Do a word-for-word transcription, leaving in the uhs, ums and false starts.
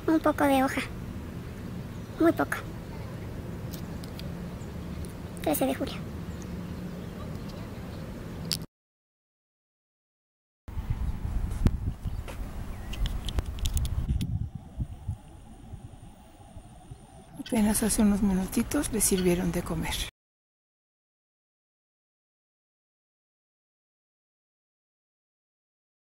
un poco de hoja. Muy poco. trece de julio. Apenas hace unos minutitos le sirvieron de comer.